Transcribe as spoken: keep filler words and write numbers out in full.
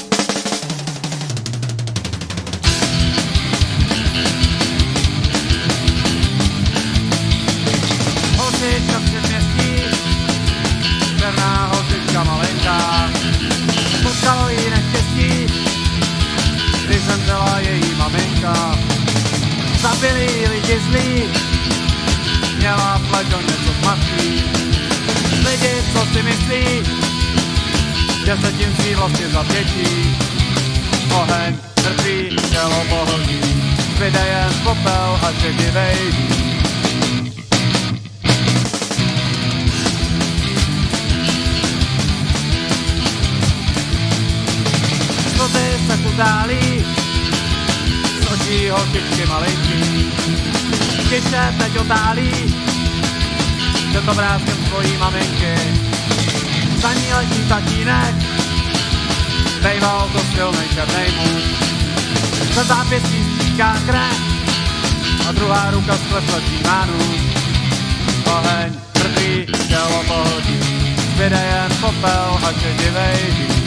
Holčička v předměstí, černá holčička malenká, potkalo jí neštěstí, když zemřela její maminka. Zabili jí lidi zlí, měla pleť o něco tmavší. Lidi, co si myslí, že se tím svý vlastně zavděčí. Oheň, mrtvý, tělo pohltí, zbyde jen popel a šedivej dým. Slzy se kutálí, z očí holčičky malinký. Tiše teď otálí, před obrázkem svojí maminky. Za ní letí tatínek, bejval to silnej černej muž. Za zápěstí stíká krev a druhá ruka skleslečí má nůž. Oheň, mrtvý, tělo pohltí, zbyde jen popel a šedivej dým.